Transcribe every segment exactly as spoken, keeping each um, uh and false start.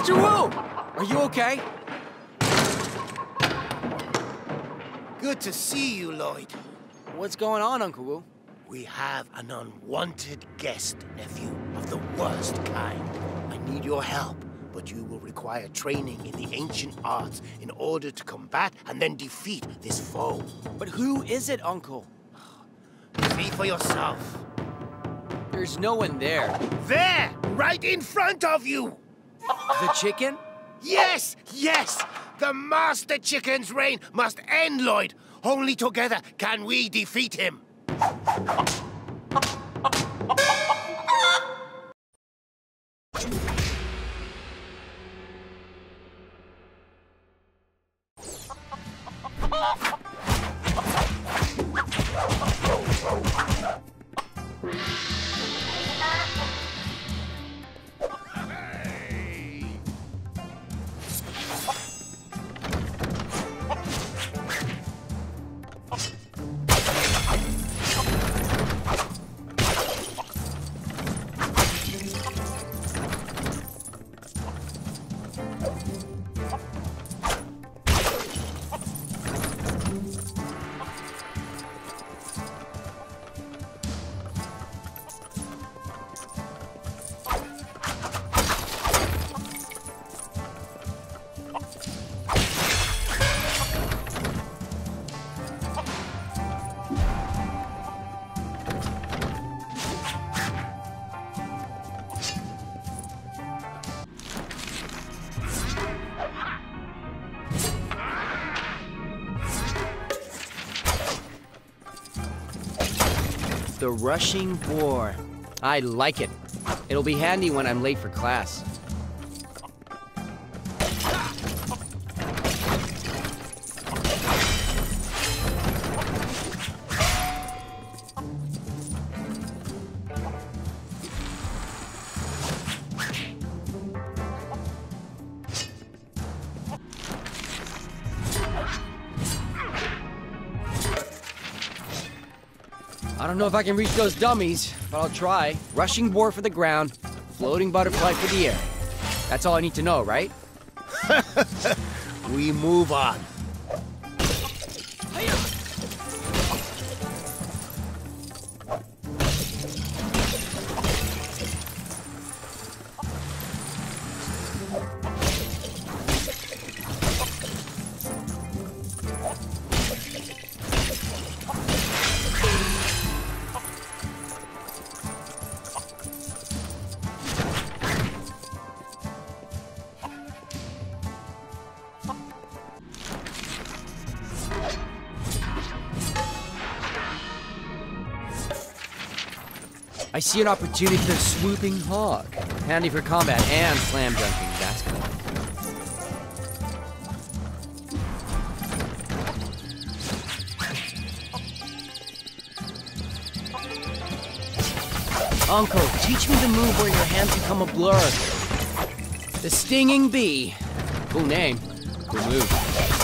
Mister Wu! Are you okay? Good to see you, Lloyd. What's going on, Uncle Wu? We have an unwanted guest, nephew, of the worst kind. I need your help, but you will require training in the ancient arts in order to combat and then defeat this foe. But who is it, Uncle? See for yourself. There's no one there. There! Right in front of you! The chicken? Yes! Yes! The Master Chicken's reign must end, Lloyd. Only together can we defeat him. The rushing boar. I like it. It'll be handy when I'm late for class. I don't know if I can reach those dummies, but I'll try. Rushing boar for the ground, floating butterfly for the air. That's all I need to know, right? We move on. I see an opportunity for the swooping hog. Handy for combat and slam dunking basketball. Uncle, teach me the move where your hands become a blur. The stinging bee. Cool name. Cool move.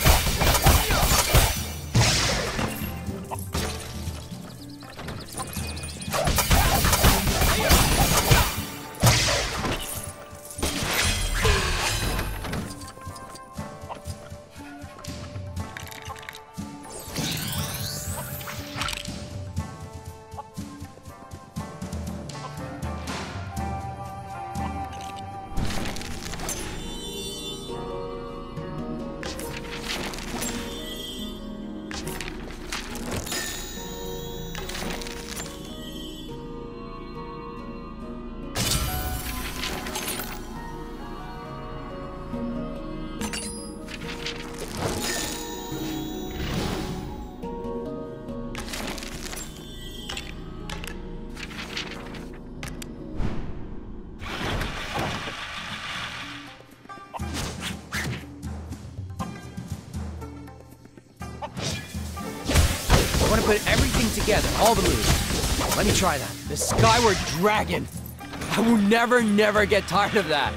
I want to put everything together, all the moves. Let me try that. The Skyward Dragon. I will never, never get tired of that.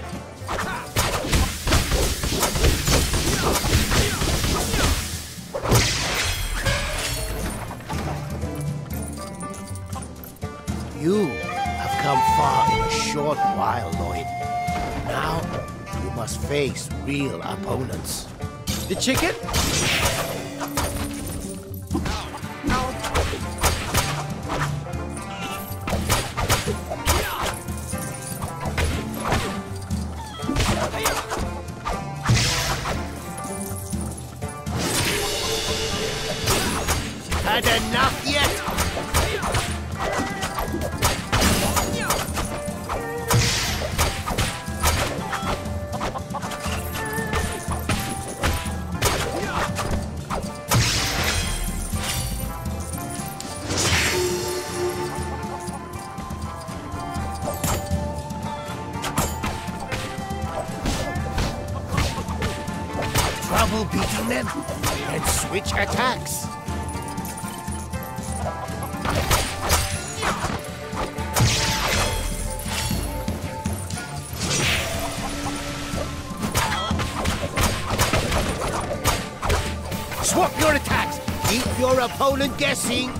You have come far in a short while, Lloyd. Now, you You must face real opponents. The chicken? Had enough yet? Trouble beating them? And switch attacks. Swap your attacks! Keep your opponent guessing!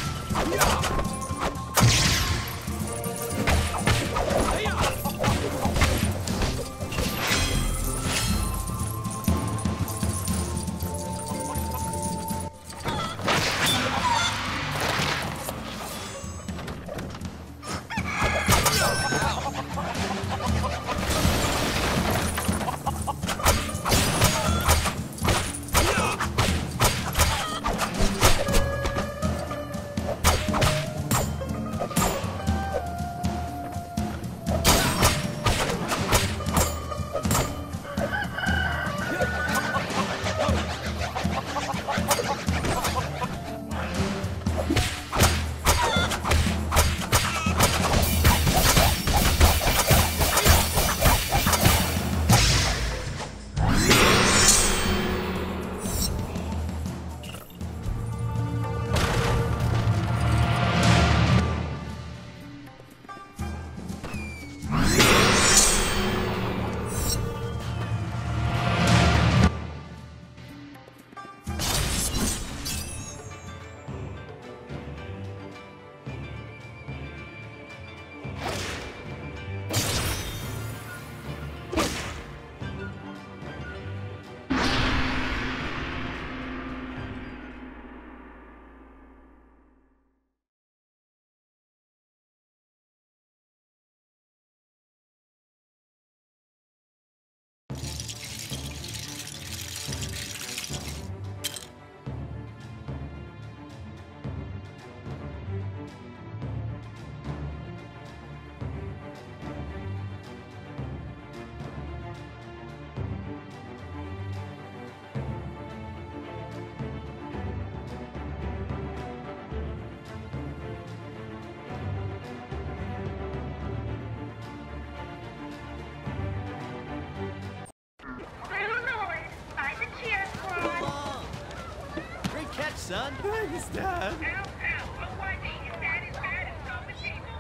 Son. Thanks, Dad. Ow, ow, a whitey, is that as bad as some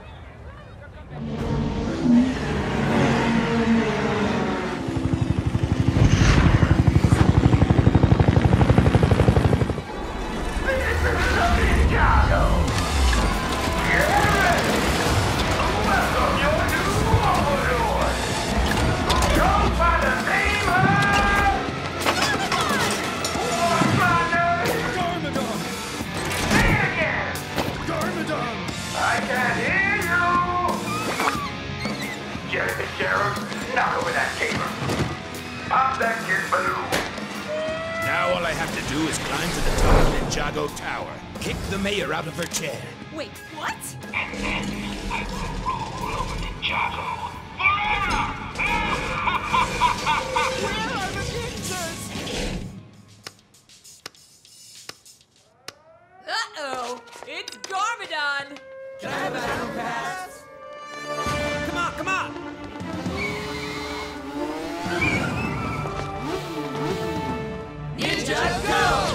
Knock over that caber. Pop that kid's balloon. Now all I have to do is climb to the top of Ninjago Tower, kick the mayor out of her chair. Wait, what? And then I will rule over Ninjago forever! Where are the ninjas? Uh-oh! It's Garmadon! Can I have a battle pass? Come on, come on! Ninja, go!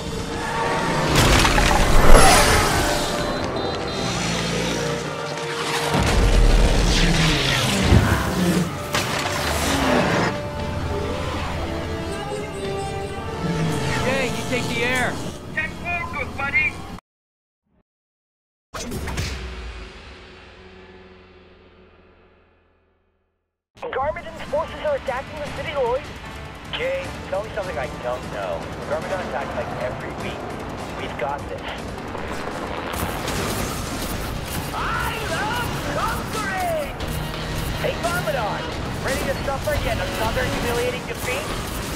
Garmadon's forces are attacking the city, Lloyd. Jay, tell me something I don't know. Garmadon attacks like every week. We've got this. I love conquering! Hey, Garmadon! Ready to suffer yet another humiliating defeat?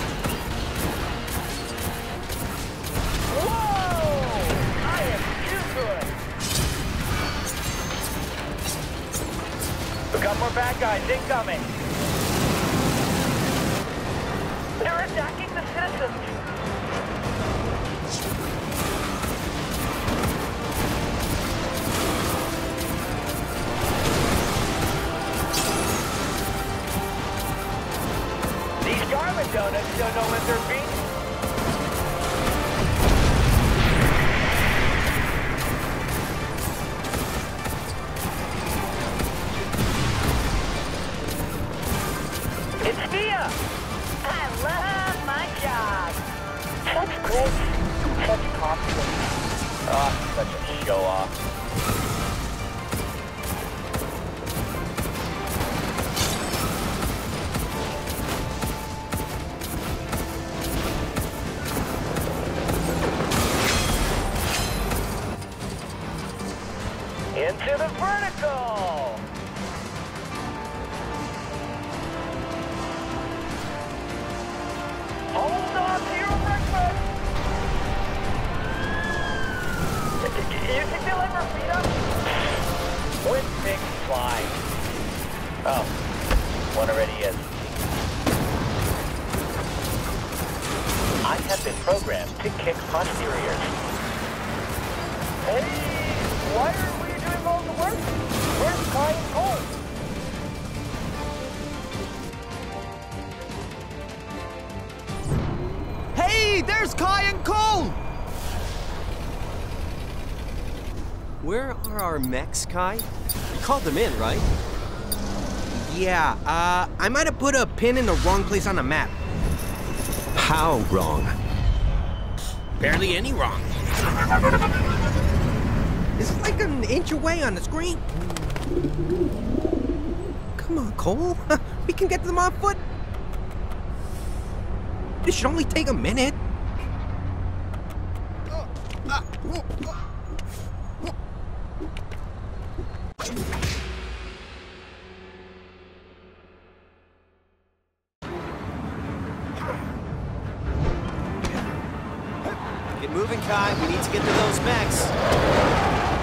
Whoa! I am too good! We got more bad guys incoming! They're attacking the citizens! These Garmin donuts don't know when they're being. It's Mia! I love my job! Such grace, such confidence. Ah, such a show-off. Into the vertical! Hold on to your breakfast! You think they'll ever feed us? When pigs fly. Oh, one already is. I have been programmed to kick posteriors. Hey, why are we doing all the work? Where's Kai and Cole? Hey, there's Kai and Cole! Where are our mechs, Kai? You called them in, right? Yeah, uh, I might have put a pin in the wrong place on the map. How wrong? Barely any wrong. It's like an inch away on the screen. Come on, Cole. We can get to them on foot. This should only take a minute. Get moving, Kai. We need to get to those mechs.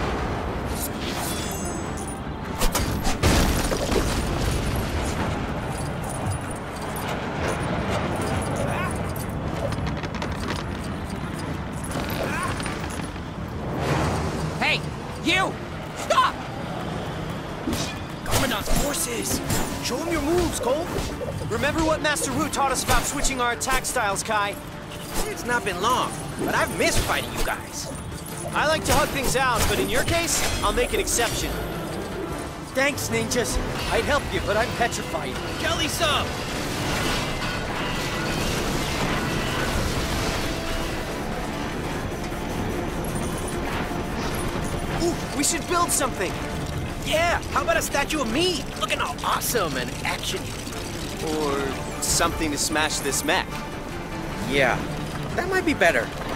Hey, you! Stop! Garmadon's forces! Show them your moves, Cole! Remember what Master Wu taught us about switching our attack styles, Kai? It's not been long, but I've missed fighting you guys. I like to hug things out, but in your case, I'll make an exception. Thanks, ninjas. I'd help you, but I'm petrified. Jelly sub! Ooh, we should build something. Yeah, how about a statue of me? Looking all awesome and action-y. Or something to smash this mech. Yeah, that might be better.